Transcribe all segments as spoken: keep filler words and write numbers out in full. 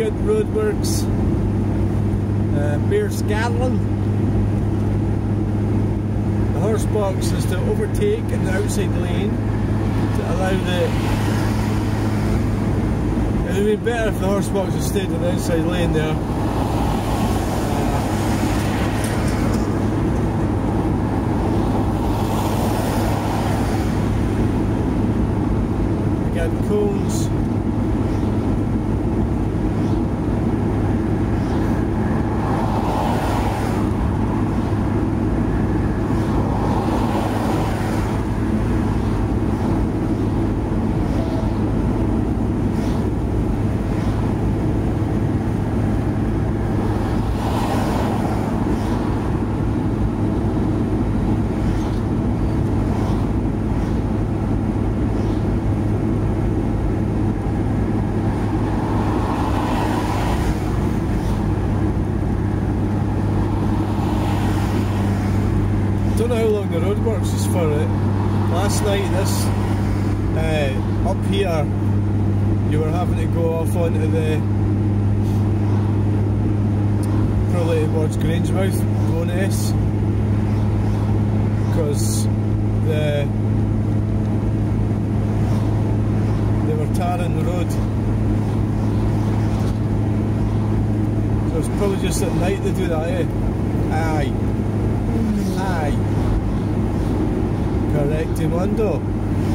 got Roadworks, uh, Beer Scotland. The horse box is to overtake in the outside lane to allow the. It would be better if the horse box had stayed in the outside lane there. We got cones. I don't know how long the Roadworks is for it. Last night, this uh, up here, you were having to go off onto the probably towards Grangemouth, Bonus, because the they were tarring the road. So it's probably just at night they do that, eh? Aye. Aye. Correctamundo.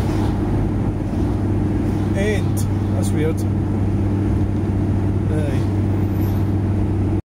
End. That's weird. Aye.